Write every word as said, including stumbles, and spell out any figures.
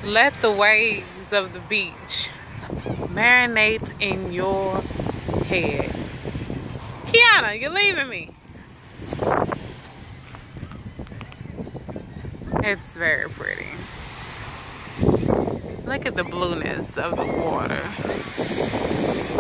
Let the waves of the beach marinate in your head. Kiana, you're leaving me. It's very pretty. Look at the blueness of the water.